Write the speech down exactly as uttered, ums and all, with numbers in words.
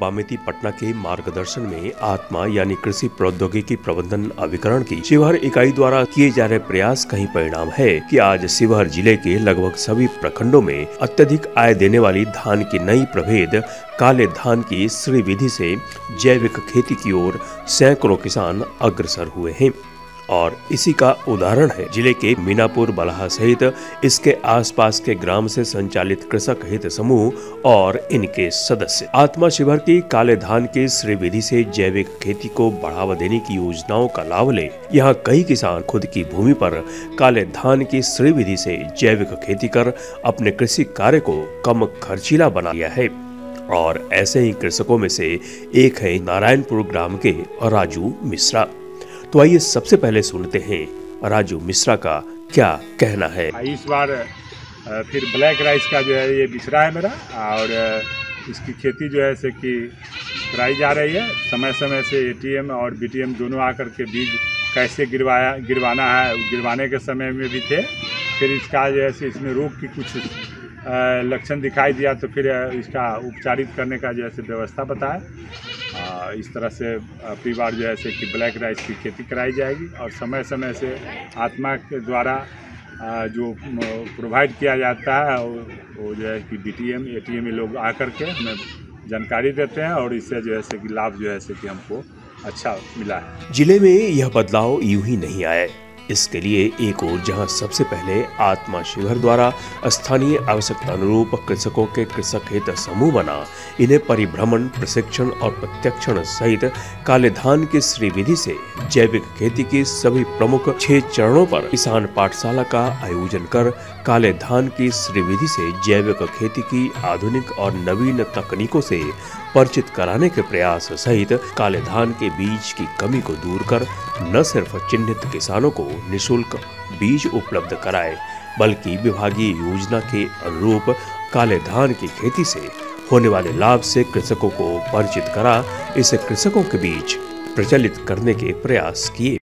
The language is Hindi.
बामेती पटना के मार्गदर्शन में आत्मा यानी कृषि प्रौद्योगिकी प्रबंधन अभिकरण की शिवहर इकाई द्वारा किए जा रहे प्रयास का ही परिणाम है कि आज शिवहर जिले के लगभग सभी प्रखंडों में अत्यधिक आय देने वाली धान की नई प्रभेद काले धान की श्री विधि से जैविक खेती की ओर सैकड़ों किसान अग्रसर हुए हैं। और इसी का उदाहरण है जिले के मीनापुर बलहा सहित इसके आसपास के ग्राम से संचालित कृषक हित समूह और इनके सदस्य। आत्मा शिवहर की काले धान की श्री विधि से जैविक खेती को बढ़ावा देने की योजनाओं का लाभ ले यहाँ कई किसान खुद की भूमि पर काले धान की श्री विधि से जैविक खेती कर अपने कृषि कार्य को कम खर्चीला बना लिया है। और ऐसे ही कृषकों में से एक है नारायणपुर ग्राम के राजू मिश्रा। तो आइए सबसे पहले सुनते हैं राजू मिश्रा का क्या कहना है। इस बार फिर ब्लैक राइस का जो है ये बिछड़ा है मेरा, और इसकी खेती जो है से कि कराई जा रही है। समय समय से एटीएम और बीटीएम दोनों आकर के बीज कैसे गिरवाया गिरवाना है, गिरवाने के समय में भी थे। फिर इसका जो है से इसमें रोग की कुछ लक्षण दिखाई दिया तो फिर इसका उपचारित करने का जो है से व्यवस्था बताया। इस तरह से अगली बार जो है से कि ब्लैक राइस की खेती कराई जाएगी और समय समय से आत्मा के द्वारा जो प्रोवाइड किया जाता है वो जो है कि बीटीएम एटीएम लोग आकर के हमें जानकारी देते हैं और इससे जो है से कि लाभ जो है से कि हमको अच्छा मिला है। जिले में यह बदलाव यूं ही नहीं आए। इसके लिए एक और जहां सबसे पहले आत्मा शिवहर द्वारा स्थानीय आवश्यकता अनुरूप कृषकों के कृषक हित समूह बना, इन्हें परिभ्रमण प्रशिक्षण और प्रत्यक्षण सहित काले धान की श्री विधि से जैविक खेती की सभी प्रमुख छह चरणों पर किसान पाठशाला का आयोजन कर काले धान की श्री विधि से जैविक खेती की आधुनिक और नवीन तकनीकों से परिचित कराने के प्रयास सहित काले धान के बीज की कमी को दूर कर न सिर्फ चिन्हित किसानों को निशुल्क बीज उपलब्ध कराए बल्कि विभागीय योजना के अनुरूप काले धान की खेती से होने वाले लाभ से कृषकों को परिचित करा इसे कृषकों के बीच प्रचलित करने के प्रयास किए।